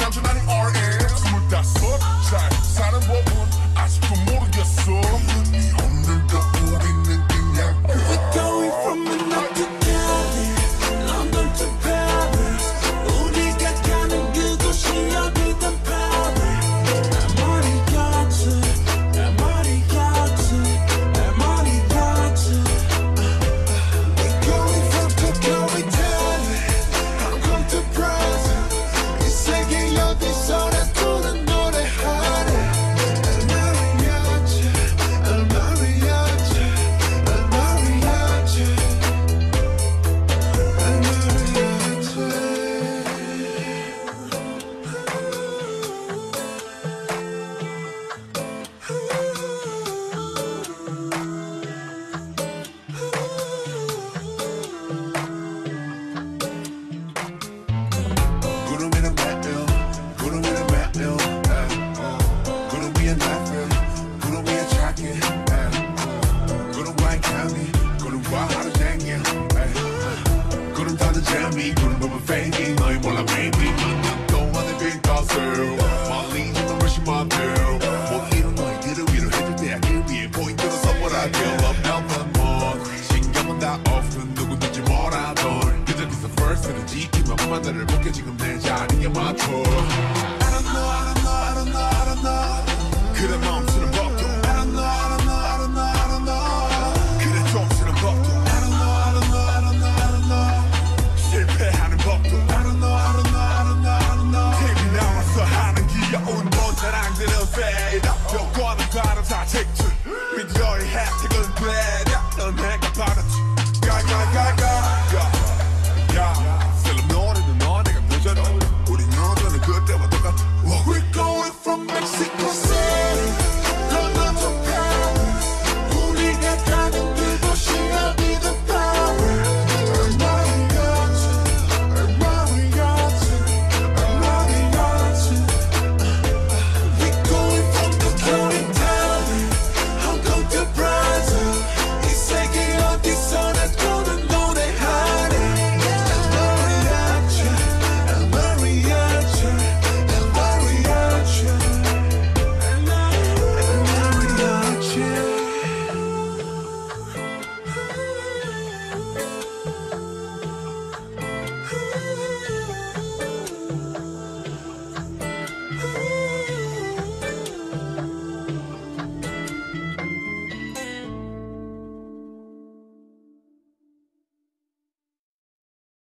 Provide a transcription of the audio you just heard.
완전 아닌 RM 25살 사는 법은 아직도 모르겠어 네 오늘도 우리는 그냥 We're going from Manhattan to Cali, London to Paris. 우리가 가는 그곳이 어디든 Paris. We're going from Tokyo, Italy, Hong Kong to Brazil. 이 세계 어디서나 또는 노래하네. El mariachi, el mariachi, el mariachi, el mariachi. 구름 위는 매일, 구름 위는 매일, 구름 위에 나를, 구름 위에 자기, 구름과의 감이, 구름과 하루 종일, 구름 타는 재미, 구름 보면 fading, 너희 몰라 baby. 동안의 빈 것을 멀리 있는 훨씬 많대요. 못 이룬 너희들을 위로해줄 때야 길 위에 포인트로 선물할게. Love Elton Moon, 신경은 다 off, 누구든지 뭐라도 그저 기서 first를 지키면 만나를 볼게 지금 내 자리에 맞춰.